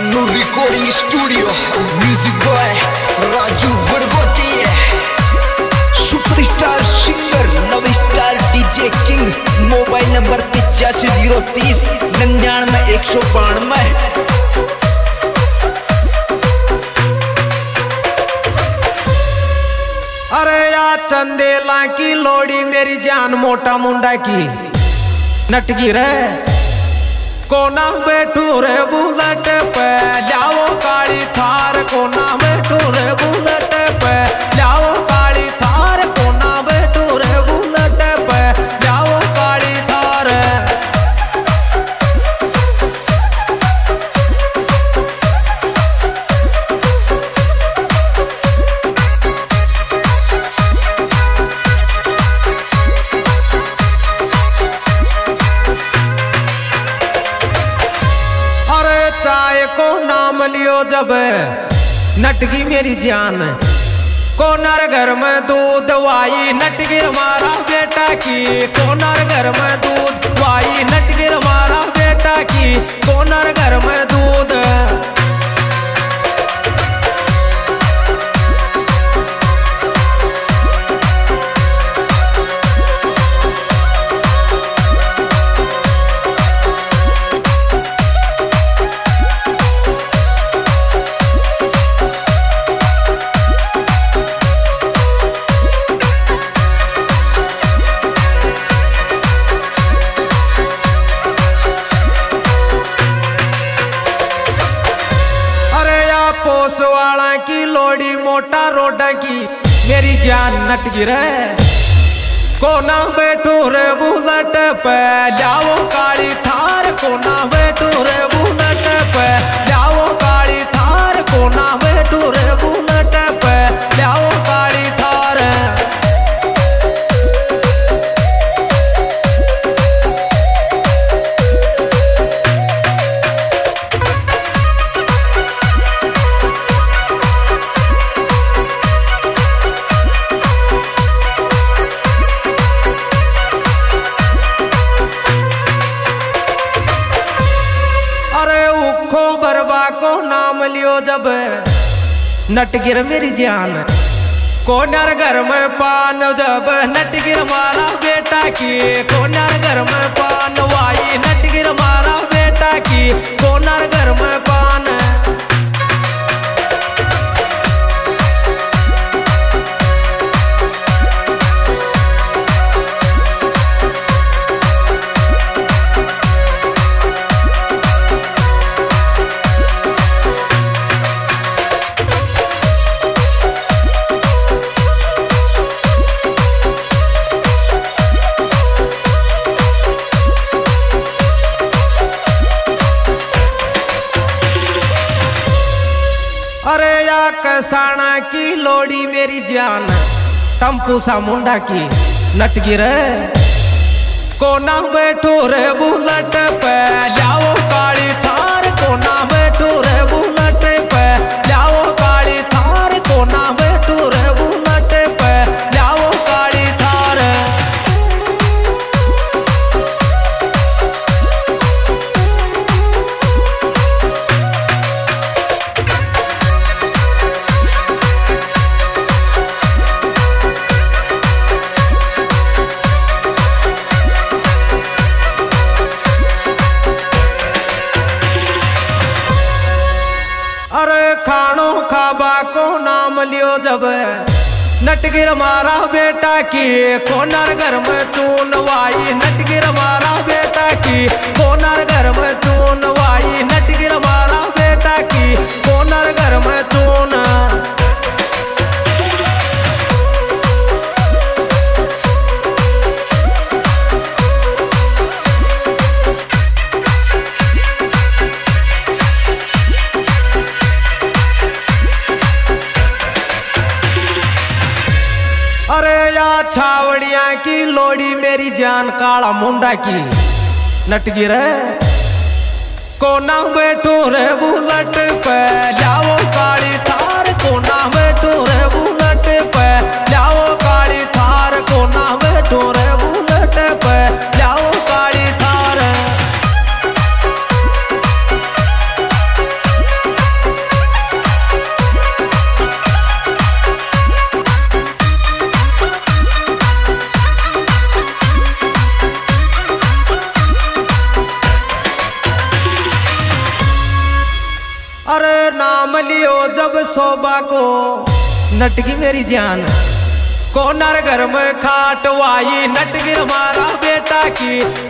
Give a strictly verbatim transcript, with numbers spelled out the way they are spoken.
Kannur recording studio, music boy Raju Vadgoti है। Superstar singer नव star DJ king. Mobile number पिचासी zero तीस निन्यानवे एक सौ बानवे। अरे या चंदेला की लोड़ी मेरी जान मोटा मुंडा की नटगी रे कोना बैठू रे बुलेट पे जाओ काली थार। कोना बैठू रे बुलेट पे जाओ काली थार। कोना बैठू रे बुलेट पे जाओ काली थार। चाय को नाम लियो जब नटगी मेरी जान। कोनर घर में दूध वाई नटगिर मारा बेटा की। कोनर घर में दूध वाई नटगिर मारा बेटा की। कोनर घर में दूध। पोसवाला की लोड़ी मोटा रोडा की मेरी जान नटगी रे कोना बैठू रे बुलेट पे जाओ काली थार। कोना बैठू रे बुलेट पे जाओ काली थार। कोना बैठू रे बुलेट पे जाओ काली थार। बरबा को नाम लियो जब नटगिर मेरी जान। कोनर घर में पान जब नटगिर मारा बेटा की। कोनर घर में पान वाई नटगिर मारा बेटा की। कोनर घर में पान। अरे या कसाना की लोड़ी मेरी जान। टम्पू सा मुंडा की नटगी रे कोना बैठू रे बुलेट पे जाओ काली थार। कोना बैठू रे बुलेट पे जाओ काली थार। कोना बैठू रे बुलेट पे जाओ काली थार। अरे खानो खाबा को नाम लियो जब नटगिर मारा बेटा की। कोनर घर में चून वाई नटगिर मारा बेटा की। कोनर घर में चून वाई नटगिर मारा बेटा की। कोनर घर में चून। अरे या छावड़िया की लोड़ी मेरी जान काला मुंडा की नटगी रे कोना बैठू रे बुलेट पे जाओ काली थार। कोना बैठू रे बुलेट पे जाओ काली थार। कोना बैठू रे बुलेट पे जाओ काली थार। नाम लियो जब शोभा को, नटकी मेरी जान कोनर घर में खाटवाई, नटगिर मारा बेटा की